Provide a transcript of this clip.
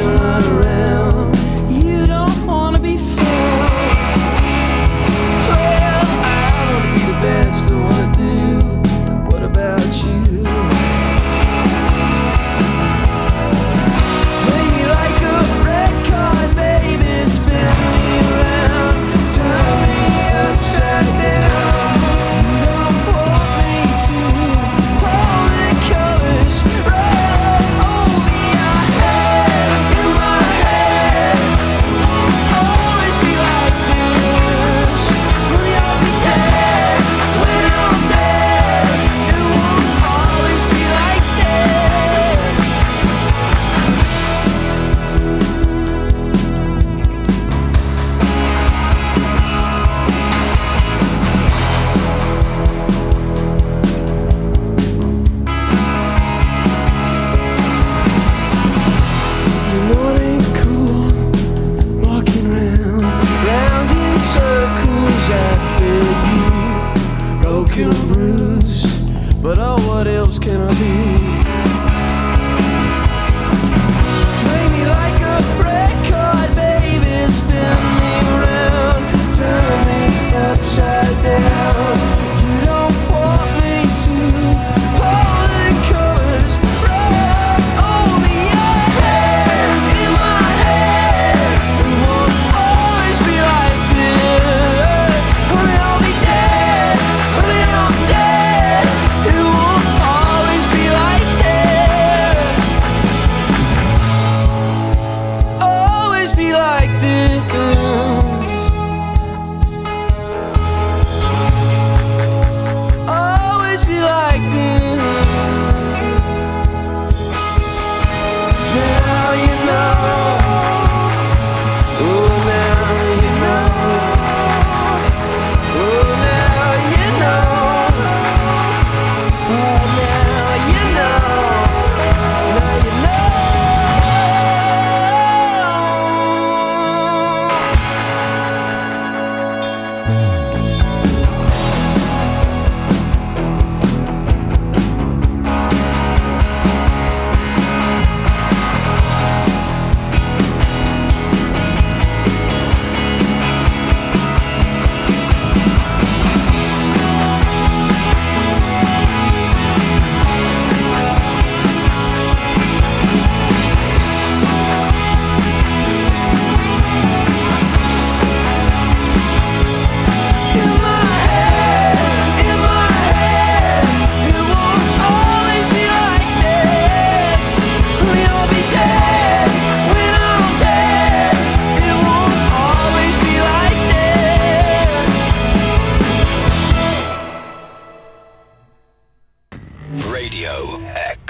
you're not around. You don't wanna be found. Well, I wanna be the best at what I do. What about you? Play me like a record, baby. Spin me around, turn me upside down. You don't want me to hold the colors right over your head. In my head, it won't always be like this. Will you be dead when I'm dead? It won't always be like this. You know it ain't cool walking round in circles after you, broken and bruised. But oh, what else can I do? Play me like a record, baby. Spin me around, turn me upside down. You don't want me to pull the covers right over your head. In my head, it won't always be like this. When I'll be dead, when I'm dead, it won't always be like this. Always be like this. Always be like this. Now you know. Oh, now you know. Oh, now you know. Oh, now you know. Now you know. In my head, it won't always be like this. We'll be dead when I'm dead. It won't always be like this. Radio X.